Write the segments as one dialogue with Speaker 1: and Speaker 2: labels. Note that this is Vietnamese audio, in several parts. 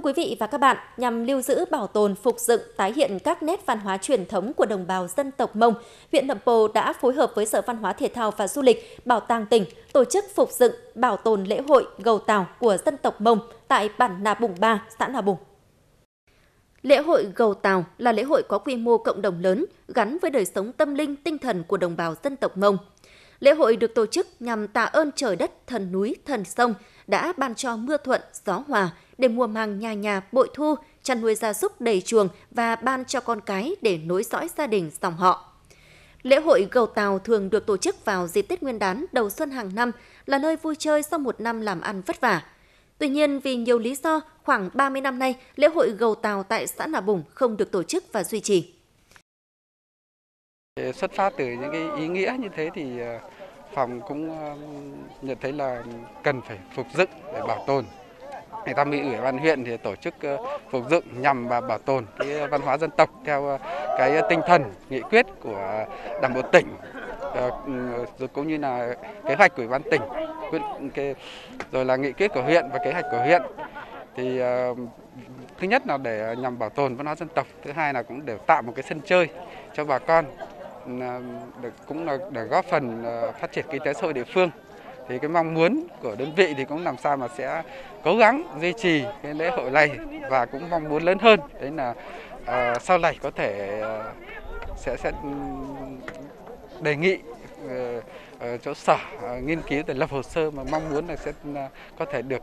Speaker 1: quý vị và các bạn, nhằm lưu giữ, bảo tồn, phục dựng, tái hiện các nét văn hóa truyền thống của đồng bào dân tộc Mông, huyện Nậm Pồ đã phối hợp với Sở Văn hóa Thể thao và Du lịch, Bảo tàng tỉnh tổ chức phục dựng, bảo tồn lễ hội Gầu Tàu của dân tộc Mông tại bản Nà Bùng 3, xã Nà Bùng. Lễ hội Gầu Tàu là lễ hội có quy mô cộng đồng lớn, gắn với đời sống tâm linh, tinh thần của đồng bào dân tộc Mông. Lễ hội được tổ chức nhằm tạ ơn trời đất, thần núi, thần sông đã ban cho mưa thuận, gió hòa để mùa màng nhà nhà bội thu, chăn nuôi gia súc đầy chuồng và ban cho con cái để nối dõi gia đình dòng họ. Lễ hội Gầu Tàu thường được tổ chức vào dịp Tết Nguyên đán đầu xuân hàng năm, là nơi vui chơi sau một năm làm ăn vất vả. Tuy nhiên, vì nhiều lý do, khoảng 30 năm nay, lễ hội Gầu Tàu tại xã Nà Bùng không được tổ chức và duy trì.
Speaker 2: Xuất phát từ những cái ý nghĩa như thế thì phòng cũng nhận thấy là cần phải phục dựng để bảo tồn. Tham mưu Ủy ban huyện thì tổ chức phục dựng nhằm bảo tồn cái văn hóa dân tộc theo cái tinh thần nghị quyết của Đảng bộ tỉnh, rồi cũng như là kế hoạch của Ủy ban tỉnh, rồi là nghị quyết của huyện và kế hoạch của huyện. Thì thứ nhất là để nhằm bảo tồn văn hóa dân tộc, thứ hai là cũng để tạo một cái sân chơi cho bà con, cũng là để góp phần phát triển kinh tế xã hội địa phương. Thì cái mong muốn của đơn vị thì cũng làm sao mà sẽ cố gắng duy trì cái lễ hội này, và cũng mong muốn lớn hơn đấy là sau này có thể sẽ đề nghị chỗ sở nghiên cứu để lập hồ sơ, mà mong muốn là sẽ có thể được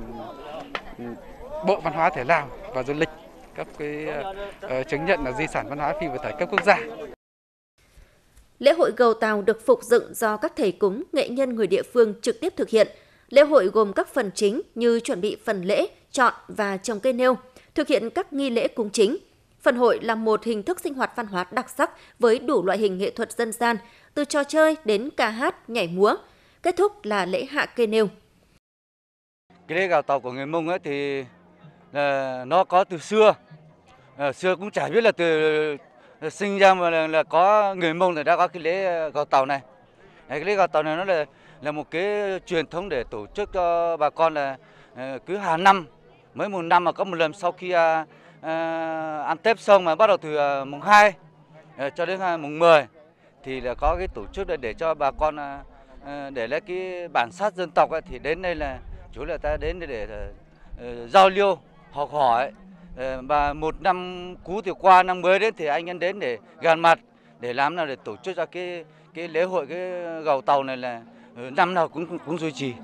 Speaker 2: Bộ Văn hóa Thể thao và Du lịch cấp cái chứng nhận là di sản văn hóa phi vật thể cấp quốc gia.
Speaker 1: Lễ hội Gầu Tàu được phục dựng do các thầy cúng, nghệ nhân người địa phương trực tiếp thực hiện. Lễ hội gồm các phần chính như chuẩn bị phần lễ, chọn và trồng cây nêu, thực hiện các nghi lễ cúng chính. Phần hội là một hình thức sinh hoạt văn hóa đặc sắc với đủ loại hình nghệ thuật dân gian, từ trò chơi đến ca hát, nhảy múa. Kết thúc là lễ hạ cây nêu.
Speaker 3: Cái lễ Gầu Tàu của người Mông ấy thì nó có từ xưa. Xưa cũng chả biết là từ sinh ra mà là có người Mông là đã có cái lễ Gầu Tàu này. Cái lễ Gầu Tàu này nó là một cái truyền thống để tổ chức cho bà con là cứ hàng năm, mấy một năm mà có một lần sau khi ăn Tết xong, mà bắt đầu từ mùng 2 cho đến mùng 10 thì là có cái tổ chức để cho bà con để lấy cái bản sắc dân tộc ấy, thì đến đây là chủ yếu là ta đến để giao lưu, học hỏi. Và một năm cũ thì qua, năm mới đến thì anh em đến để gặp mặt, để làm nào để tổ chức ra cái lễ hội cái Gầu Tàu này là năm nào cũng duy trì.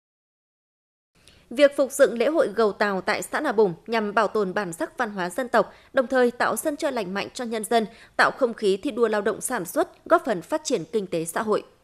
Speaker 1: Việc phục dựng lễ hội Gầu Tàu tại xã Nà Bùng nhằm bảo tồn bản sắc văn hóa dân tộc, đồng thời tạo sân chơi lành mạnh cho nhân dân, tạo không khí thi đua lao động sản xuất, góp phần phát triển kinh tế xã hội.